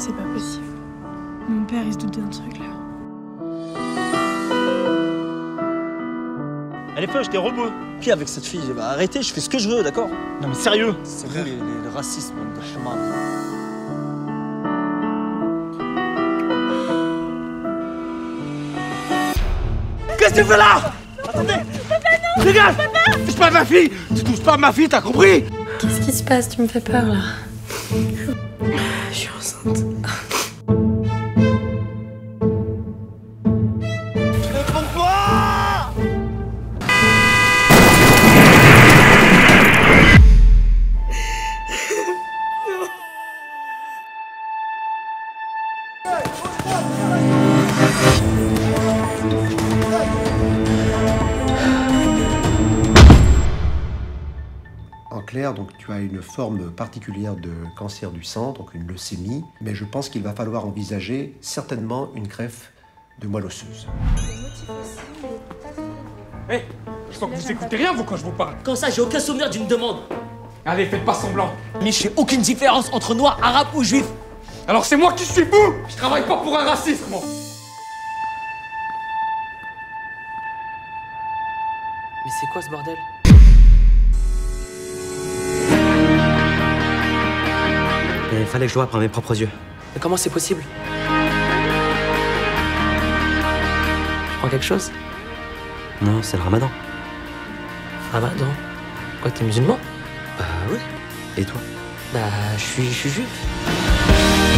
C'est pas possible. Mon père, il se doute d'un truc, là. Elle est folle, je t'ai rebeu. Puis avec cette fille, bah arrêtez, je fais ce que je veux, d'accord? Non mais sérieux. C'est vous les racistes, bande de chemins. Qu'est-ce que tu fais là? Attendez. Papa, non. Dégage. Papa. Touche pas à ma fille. Tu touches pas à ma fille, t'as compris? Qu'est-ce qui se passe? Tu me fais peur, là. Je suis enceinte. En clair, donc tu as une forme particulière de cancer du sang, donc une leucémie, mais je pense qu'il va falloir envisager certainement une greffe de moelle osseuse. Hé, je sens que vous écoutez rien, vous, quand je vous parle. Comme ça, j'ai aucun souvenir d'une demande. Allez, faites pas semblant. Mais je fais aucune différence entre noir, arabe ou juif. Alors c'est moi qui suis fou. Je travaille pas pour un raciste, moi. Mais c'est quoi ce bordel? Il fallait que je le vois par mes propres yeux. Mais comment c'est possible? Tu prends quelque chose? Non, c'est le ramadan. Ramadan? Quoi, t'es musulman? Bah oui. Et toi? Bah, je suis juif.